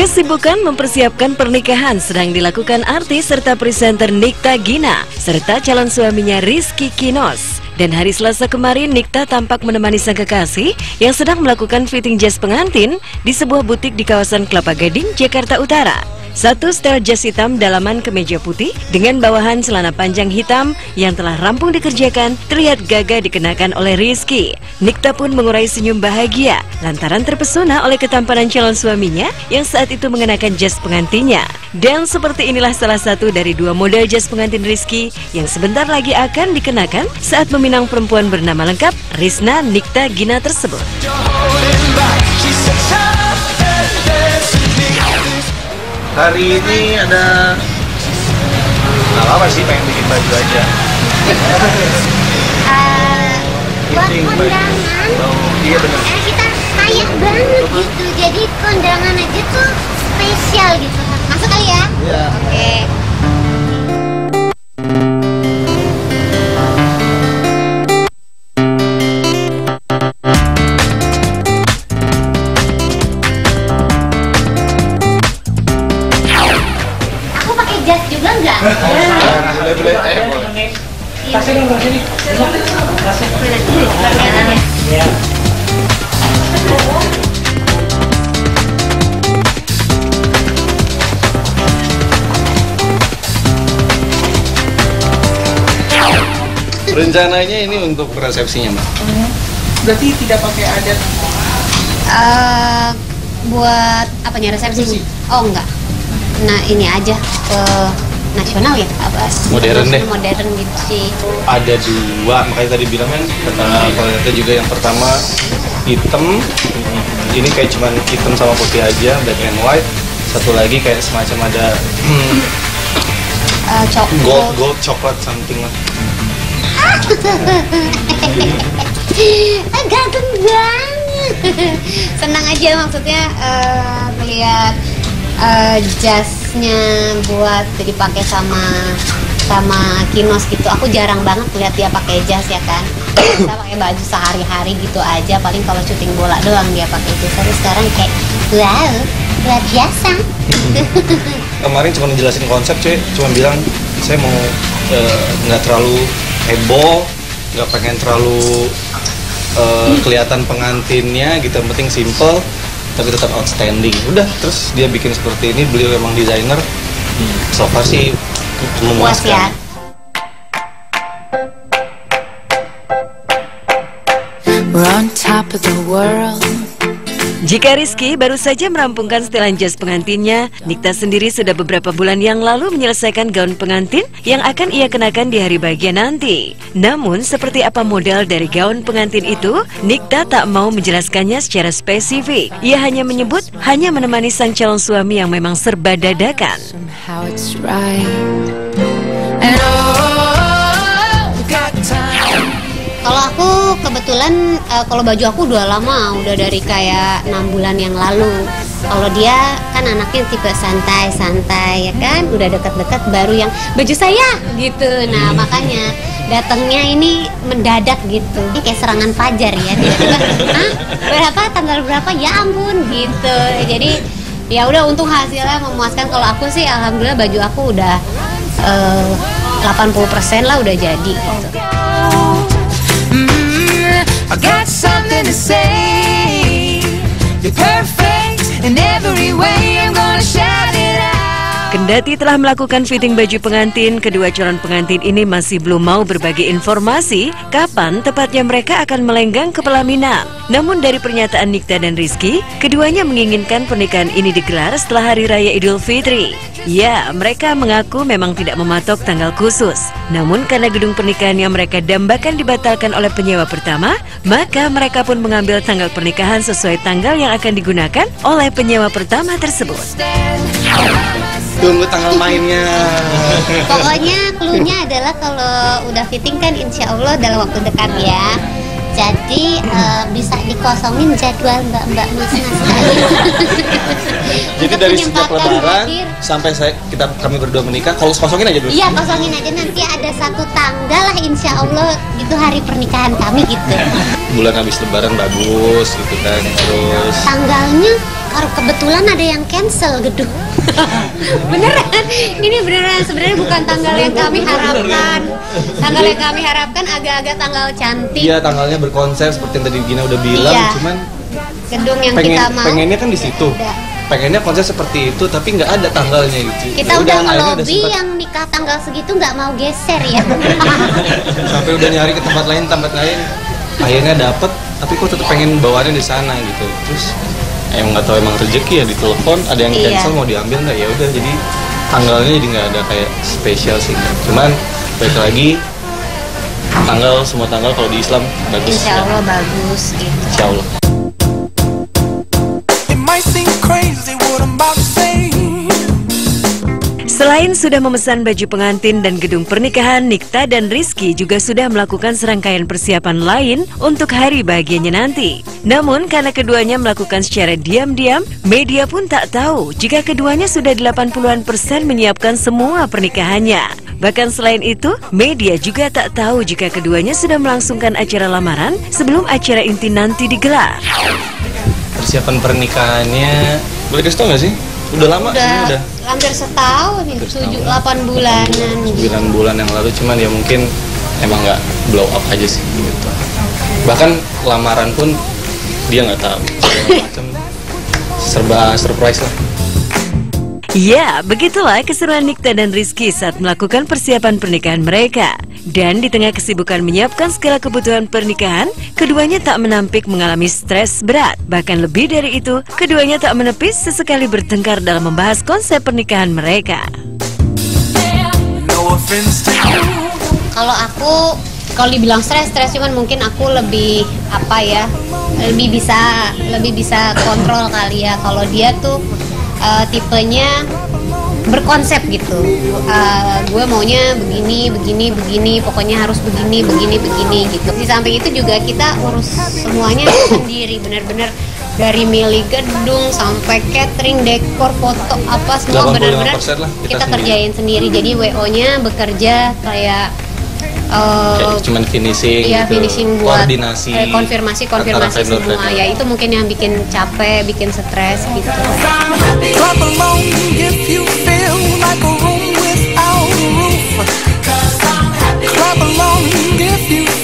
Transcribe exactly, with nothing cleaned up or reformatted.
Kesibukan mempersiapkan pernikahan sedang dilakukan artis serta presenter Nikta Gina serta calon suaminya Rizky Kinos. Dan hari Selasa kemarin Nikta tampak menemani sang kekasih yang sedang melakukan fitting jas pengantin di sebuah butik di kawasan Kelapa Gading, Jakarta Utara. Satu setel jas hitam dalaman kemeja putih dengan bawahan celana panjang hitam yang telah rampung dikerjakan terlihat gagah dikenakan oleh Rizky. Nikta pun mengurai senyum bahagia lantaran terpesona oleh ketampanan calon suaminya yang saat itu mengenakan jas pengantinnya. Dan seperti inilah salah satu dari dua model jas pengantin Rizky yang sebentar lagi akan dikenakan saat meminang perempuan bernama lengkap Rizna Nikta Gina tersebut. Hari ini ada nggak apa sih, pengen bikin baju aja. uh, buat kondangan, oh, iya benar. eh, kita sayang banget gitu. Jadi kondangan aja tuh spesial gitu. Masuk kali ya? Iya. Oke. Okay. Jas juga enggak? Boleh boleh. Eh boleh. Kasih dong, kasih nih. Ya. Rencananya ini untuk resepsinya, Mbak. Berarti tidak pakai adat? Uh, buat apanya, resepsi? Oh enggak. Nah ini aja ke nasional ya, apa? Modern deh. Modern gitu sih. Ada dua, makanya tadi bilang kan kata Koleta juga yang pertama hitam, ini kayak cuman hitam sama putih aja, black and white. Satu lagi kayak semacam ada hmm, uh, gold gold coklat something lah. Ganteng banget. Senang aja maksudnya uh, melihat Uh, jasnya buat dipakai sama sama Kinos gitu. Aku jarang banget lihat dia pakai jas ya kan. Kita pakai baju sehari-hari gitu aja. Paling kalau syuting bola doang dia pakai itu. Tapi sekarang kayak wow, luar biasa. Kemarin cuma ngejelasin konsep, cuy. Cuma bilang saya mau nggak uh, terlalu heboh, nggak pengen terlalu uh, kelihatan pengantinnya gitu. Yang penting simple tapi tetap outstanding. Udah, terus dia bikin seperti ini. Beliau emang desainer. So far sih memuaskan. We're on top of the world. Jika Rizky baru saja merampungkan setelan jas pengantinnya, Nikta sendiri sudah beberapa bulan yang lalu menyelesaikan gaun pengantin yang akan ia kenakan di hari bahagia nanti. Namun, seperti apa model dari gaun pengantin itu, Nikta tak mau menjelaskannya secara spesifik. Ia hanya menyebut hanya menemani sang calon suami yang memang serba dadakan. Kalau aku kebetulan uh, kalau baju aku udah lama, udah dari kayak enam bulan yang lalu. Kalau dia kan anaknya tipe santai-santai ya kan, udah dekat-dekat baru yang baju saya gitu. Nah makanya datangnya ini mendadak gitu, ini kayak serangan fajar ya. Tiba-tiba, hah berapa tanggal berapa? Ya ampun gitu. Jadi ya udah, untung hasilnya memuaskan. Kalau aku sih alhamdulillah baju aku udah uh, delapan puluh persen lah udah jadi gitu. I got something to say. You're perfect in every way. I'm gonna shout it out. Kendati telah melakukan fitting baju pengantin, kedua calon pengantin ini masih belum mau berbagi informasi kapan tepatnya mereka akan melenggang ke pelaminan. Namun dari pernyataan Nikta dan Rizky, keduanya menginginkan pernikahan ini digelar setelah Hari Raya Idul Fitri. Ya, mereka mengaku memang tidak mematok tanggal khusus. Namun karena gedung pernikahan yang mereka dambakan dibatalkan oleh penyewa pertama, maka mereka pun mengambil tanggal pernikahan sesuai tanggal yang akan digunakan oleh penyewa pertama tersebut. Tunggu tanggal mainnya. Pokoknya cluenya adalah kalau udah fitting kan insya Allah dalam waktu dekat ya. Jadi uh, bisa dikosongin jadwal mbak-mbak mas-mas sekali. Jadi dari sejak lebaran sampai saya, kita kami berdua menikah, kalau kosongin aja dulu. Iya, kosongin aja, nanti ada satu tanggal lah insya Allah itu hari pernikahan kami gitu. Bulan habis lebaran bagus gitu kan. Terus tanggalnya kalau kebetulan ada yang cancel gedung. Beneran, ini beneran sebenarnya bukan tanggal yang kami harapkan. Tanggal yang kami harapkan agak-agak tanggal cantik. Iya, tanggalnya berkonsep seperti yang tadi Gina udah bilang, Iya. cuman Gedung yang pengen, kita mau. pengennya kan di situ. Ada. Pengennya konsep seperti itu, tapi nggak ada tanggalnya gitu. Kita Ya udah akhirnya ngelobi sempet- yang nikah tanggal segitu nggak mau geser ya. sampai udah nyari ke tempat lain, tempat lain. Akhirnya dapet, tapi kok tetap pengen bawaannya di sana gitu. Terus emang nggak tahu emang rezeki ya, ditelepon ada yang Iya. cancel mau diambil nggak, ya udah jadi tanggalnya jadi nggak ada kayak spesial sih. Cuman balik lagi tanggal, semua tanggal kalau di Islam bagus. Insya Allah bagus gitu. Insya Allah. It might seem crazy what I'm about to say. Selain sudah memesan baju pengantin dan gedung pernikahan, Nikta dan Rizky juga sudah melakukan serangkaian persiapan lain untuk hari bahagianya nanti. Namun karena keduanya melakukan secara diam-diam, media pun tak tahu jika keduanya sudah delapan puluhan persen menyiapkan semua pernikahannya. Bahkan selain itu, media juga tak tahu jika keduanya sudah melangsungkan acara lamaran sebelum acara inti nanti digelar. Persiapan pernikahannya boleh kasih tau nggak sih? Udah lama Udah, ini udah hampir setahun nih, Hampir tujuh setahun. delapan bulanan. sembilan bulan yang lalu, cuman ya mungkin emang nggak blow up aja sih gitu. Bahkan lamaran pun dia nggak tahu, segala macem serba surprise lah. Ya, begitulah keseruan Nikta dan Rizky saat melakukan persiapan pernikahan mereka. Dan di tengah kesibukan menyiapkan segala kebutuhan pernikahan, keduanya tak menampik mengalami stres berat. Bahkan lebih dari itu, keduanya tak menepis sesekali bertengkar dalam membahas konsep pernikahan mereka. No offense to you. Kalau aku, kalau dibilang stres, stres cuman mungkin aku lebih apa ya, lebih bisa lebih bisa kontrol kali ya. Kalau dia tuh uh, tipenya berkonsep gitu. Uh, gue maunya begini, begini, begini, pokoknya harus begini, begini, begini gitu. Di samping itu juga kita urus semuanya sendiri, benar-benar dari milih gedung sampai catering, dekor, foto apa semua benar-benar delapan puluh lima persen lah kita kita sendiri. kerjain sendiri. Jadi W O-nya bekerja kayak uh, Kayak cuman finishing Iya, gitu, finishing buat koordinasi, eh, konfirmasi konfirmasi antara vendor semua. vendor. Ya itu mungkin yang bikin capek, bikin stres gitu. Clap along if you feel like a room without a roof. Clap along if you